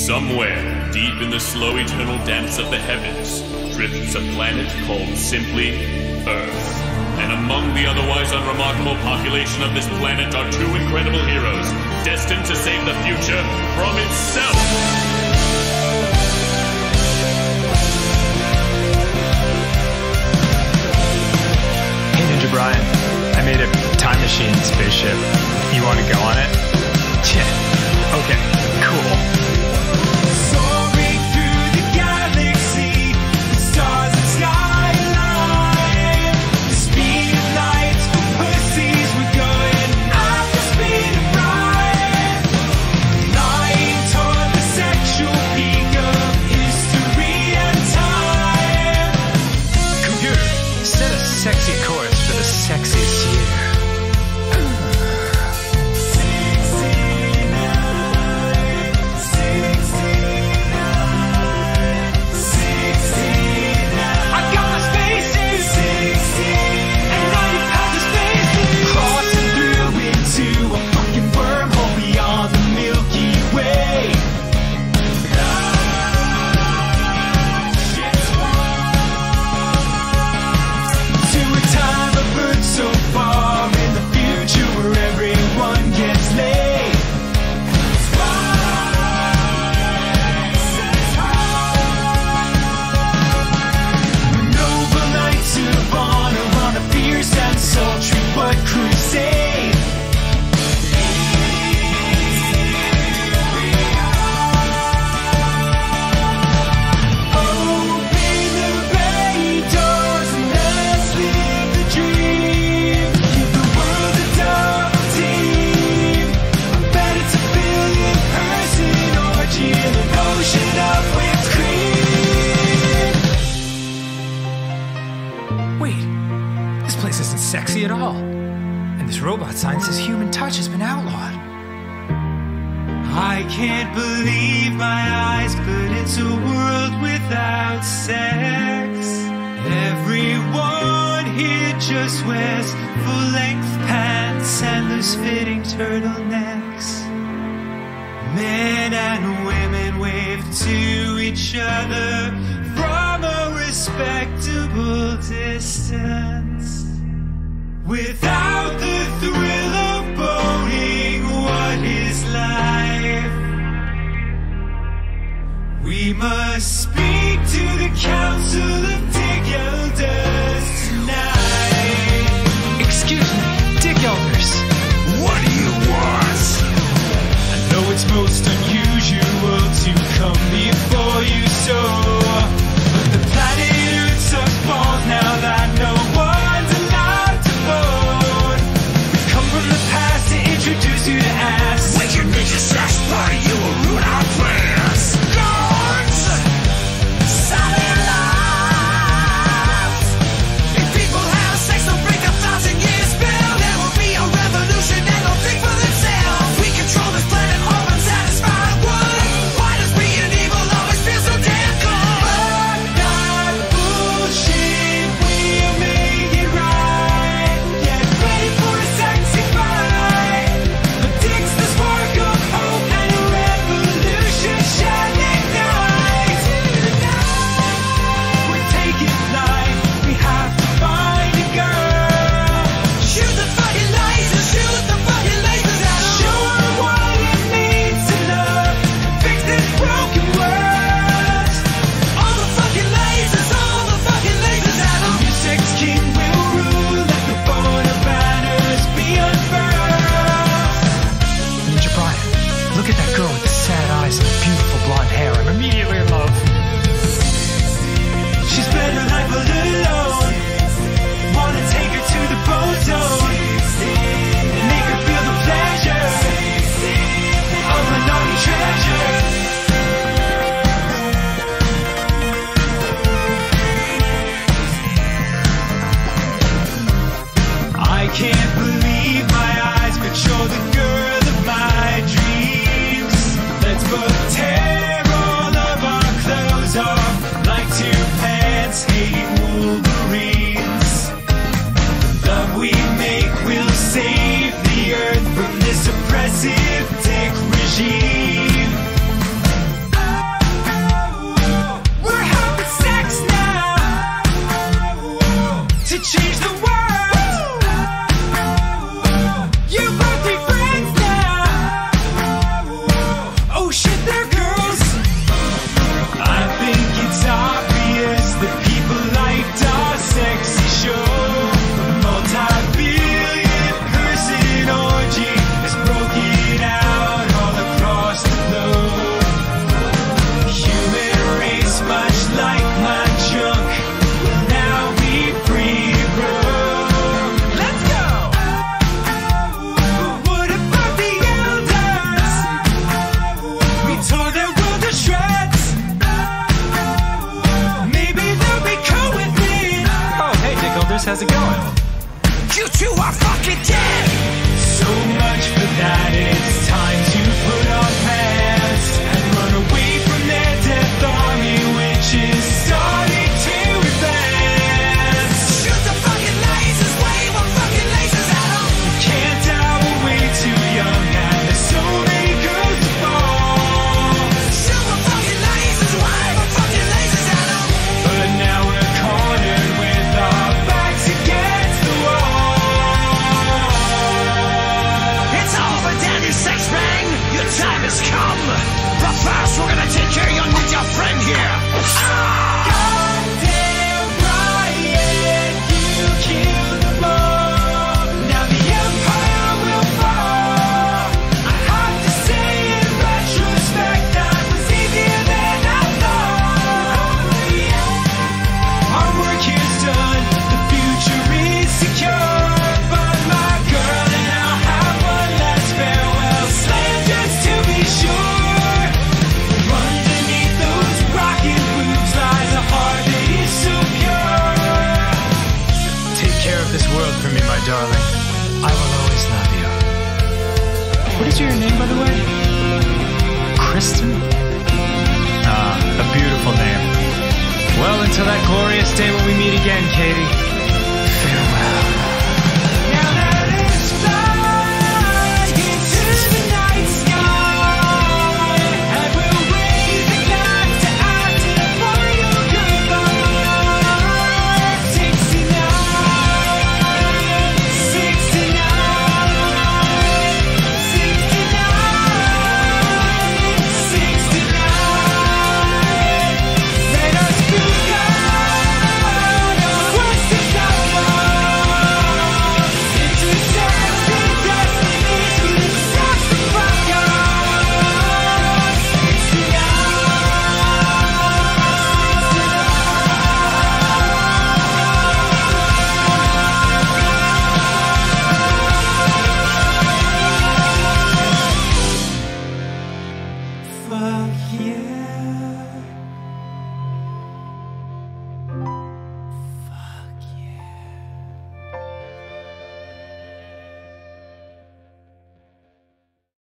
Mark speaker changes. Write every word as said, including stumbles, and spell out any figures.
Speaker 1: Somewhere, deep in the slow eternal dance of the heavens, drifts a planet called simply Earth. And among the otherwise unremarkable population of this planet are two incredible heroes, destined to save the future from itself.
Speaker 2: Hey Ninja Brian, I made a time machine spaceship. You want to go on it? Yeah. Okay, cool.
Speaker 3: Soaring through the galaxy, the stars and skyline. The speed of light, pussies, we're going at the speed of light. Flying toward the sexual peak of history and time.
Speaker 2: Computer, set a sexy course for the sexiest year. Sexy at all. And this robot sign says human touch has been outlawed.
Speaker 3: I can't believe my eyes, but it's a world without sex. Everyone here just wears full-length pants and loose fitting turtlenecks. Men and women wave to each other from a respectable distance. Without the thrill of boning, what is life? We must speak to the Council of Dick Elders tonight.
Speaker 2: Excuse me, Dick Elders.
Speaker 3: What do you want? I know it's most unusual to come before you so, but the planet Earth's a fault now that no one's allowed to vote. We
Speaker 2: how's it going?
Speaker 3: You two are fucking dead! So much for that, it's time to put on pants and run away from their death army, which is starting to advance. Shoot the fucking lasers, wave our fucking lasers at them! Can't die, we're way too young, and there's so many girls to fall. Shoot the fucking lasers, wave our fucking lasers at them! But now we're cornered with our backs against the wall. It's over, damn you sex bang! Your time has come! But first, we're gonna take care of your ninja friend here! Ah! Goddamn Ryan, you killed them all! Now the Empire will fall! I have to say in retrospect, that was easier than I thought! Our work here's done, the future is secure, but my girl and I'll have one last farewell slam just to be sure. Underneath those rockin' boobs lies a heart that is so pure.
Speaker 2: Take care of this world for me, my darling. I will always love you. What is your name, by the way? Kristen? Ah, a beautiful name. Well, until that glorious day when we meet again, Katie.